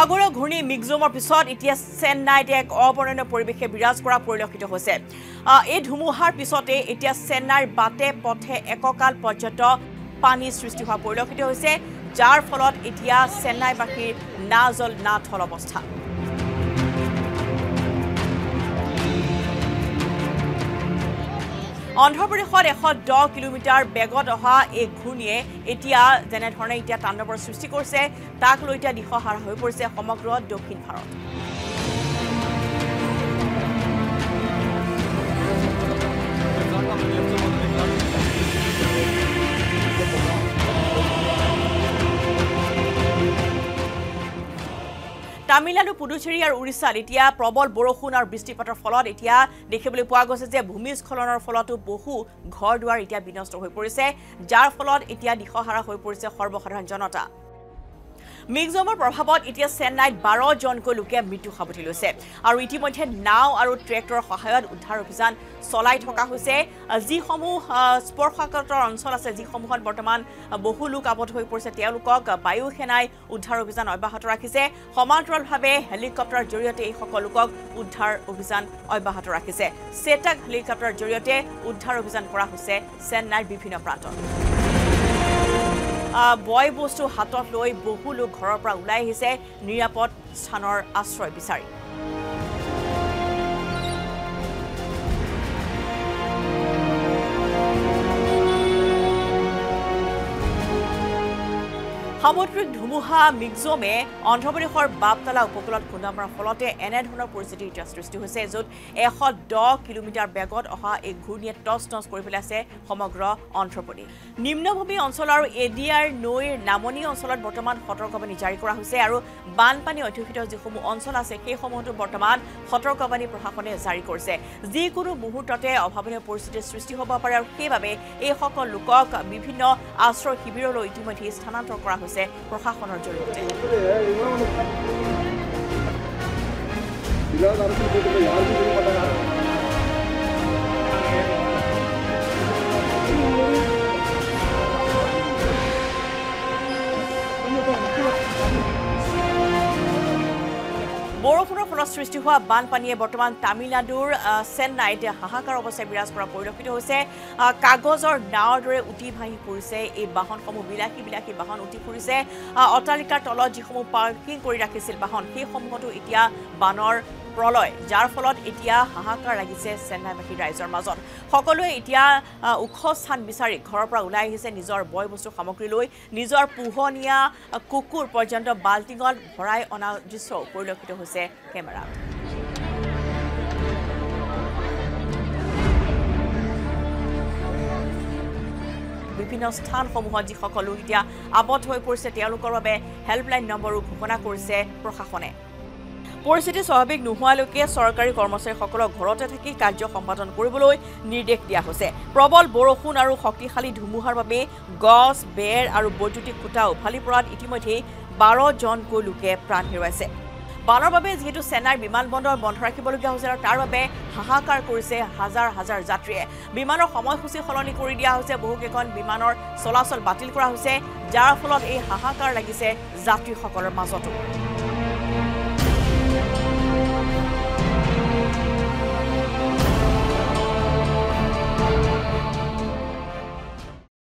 সাগৰীয় ঘূৰ্ণী মিগজমৰ পিছত এতিয়া চেন্নাইত এক অবৰ্ণনীয় পৰিৱেশে বিৰাজ কৰা পৰিলক্ষিত হৈছে এই ধুমুহাৰ পিছতে এতিয়া চেন্নাইৰ বাটে পথে এককাল পৰ্যন্ত পানী সৃষ্টি হোৱা পৰিলক্ষিত হৈছে যাৰ ফলত এতিয়া চেন্নাইবাসীৰ না জল না থল অৱস্থা অন্ধ্ৰপ্ৰদেশত 110 কিলোমিটাৰ বেগত অহা এই ঘূৰ্ণীয়ে এতিয়া যেনে ধৰণে এতিয়া তাণ্ডৱৰ সৃষ্টি কৰিছে তাক লৈ এতিয়া দিশহাৰা হৈ পৰিছে সমগ্ৰ দক্ষিণ ভাৰত তামিলনাডু পুডুচেৰী আৰু উৰিষ্যাত এতিয়া প্ৰবল বৰষুণ আৰু বৃষ্টিপাতৰ ফলত এতিয়া দেখিবলৈ পোৱা গৈছে যে ভূমিস্খলনৰ ফলতো বহু ঘৰ দুৱাৰ এতিয়া বিনষ্ট হৈ পৰিছে যাৰ ফলত এতিয়া দিশহাৰা হৈ পৰিছে সৰ্বসাধাৰণ জনতা মিগজমৰ প্ৰভাৱত এতিয়া চেন্নাইত 12 জনকৈ লোকে মৃত্যু সাৱটি লৈছে আৰু ইতিমধ্যে নাও আৰু ট্ৰেক্টৰৰ সহায়ত উদ্ধাৰ অভিযান চলাই থকা হৈছে যিসমূহ স্পৰ্শকাতৰ অঞ্চল আছে যিসমূহত বৰ্তমান বহু লোক আবদ্ধ হৈ পৰিছে তেওঁলোকক বায়ু সেনাই উদ্ধাৰ অভিযান অব্যাহত ৰাখিছে সমান্তৰালভাৱে হেলিকপ্টাৰৰ জৰিয়তে এই সকল লোকক উদ্ধাৰ অভিযান অব্যাহত ৰাখিছে চেটাক হেলিকপ্টাৰৰ জৰিয়তে উদ্ধাৰ অভিযান কৰা হৈছে চেন্নাইৰ বিভিন্ন প্ৰান্তত বয় বস্তু হাতত লৈ বহু লোক ঘৰৰ পৰা ওলাই আহিছে নিৰাপদ স্থানৰ আশ্ৰয় বিচাৰি সামুদ্ৰিক ধুমুহা মিগজমে অন্ধ্ৰপ্ৰদেশৰ বাপতালা উপকূলত খুন্দা মৰাৰ ফলতে এনেধৰণৰ পৰিস্থিতি এতিয়া সৃষ্টি হৈছে য'ত 110 কিলোমিটাৰ বেগত অহা এই ঘূৰ্ণীয়ে টচ কৰি পেলাইছে সমগ্ৰ অন্ধ্ৰপ্ৰদেশ নিম্নভূমি অঞ্চল আৰু এডিআৰ নৈৰ নামনি অঞ্চলত বৰ্তমান সতৰ্কবাণী জাৰি কৰা হৈছে আৰু বানপানী অধ্যুষিত যিসমূহ অঞ্চল আছে সেইসমূহতো বৰ্তমান সতৰ্কবাণী প্ৰশাসনে জাৰি কৰিছে যিকোনো মুহূৰ্ততে অভাৱনীয় পৰিস্থিতিৰ সৃষ্টি হ'ব পাৰে আৰু সেইবাবে এই সকল লোকক বিভিন্ন আশ্ৰয় শিবিৰলৈ ইতিমধ্যে স্থানান্তৰ কৰা হৈছে প্ৰশাসনৰ জৰিয়তে বৰষুণৰ ফলত সৃষ্টি হোৱা বানপানীয়ে বৰ্তমান তামিলনাডুৰ চেন্নাইত হাহাকাৰ অৱস্থা বিৰাজ কৰা পৰিলক্ষিত হৈছে কাগজৰ নাৱৰ দৰে উটি ভাহি পৰিছে এই বাহনসমূহ বিলাসী বাহন উটি ফুৰিছে অট্টালিকাৰ তলত যিসমূহ পাৰ্কিং কৰি ৰাখিছিল বাহন সেইসমূহতো এতিয়া বানৰ প্ৰলয় যাৰ ফলত এতিয়া হাহাকাৰ লাগিছে চেন্নাইবাসী ৰাইজৰ মাজত সকলোৱে এতিয়া ওখ স্থান বিচাৰি ঘৰৰ পৰা ওলাই আহিছে নিজৰ বয় বস্তু সামগ্ৰী লৈ নিজৰ পোহনীয়া কুকুৰ পৰ্যন্ত বাল্টিঙত ভৰাই অনা দৃশ্য পৰিলক্ষিত হৈছে কেমেৰা বিভিন্ন স্থানসমূহত যিসকল লোক এতিয়া আবদ্ধ হৈ পৰিছে তেওঁলোকৰ বাবে হেল্পলাইন নম্বৰো ঘোষণা কৰিছে প্ৰশাসনে পৰিস্থিতি স্বাভাৱিক নোহোৱালৈকে চৰকাৰী কৰ্মচাৰীসকলক ঘৰতে থাকি কাৰ্য সম্পাদন কৰিবলৈ নিৰ্দেশ দিয়া হৈছে প্ৰবল বৰষুণ আৰু শক্তিশালী ধুমুহাৰ বাবে গছ বেৰ আৰু বৈদ্যুতিক খুঁটা উভালি পৰাত ইতিমধ্যে 12 জনকৈ লোকে প্ৰাণ হেৰুৱাইছে বানৰ বাবে যেহেতু চেন্নাইৰ বিমানবন্দৰ বন্ধ ৰাখিবলগীয়া হৈছে আৰু তাৰ বাবে হাহাকাৰ কৰিছে হাজাৰ হাজাৰ যাত্ৰীয়ে বিমানৰ সময়সূচী সলনি কৰি দিয়া হৈছে বহুকেইখন বিমানৰ চলাচল বাতিল কৰা হৈছে যাৰ ফলত এই হাহাকাৰ লাগিছে যাত্ৰীসকলৰ মাজতো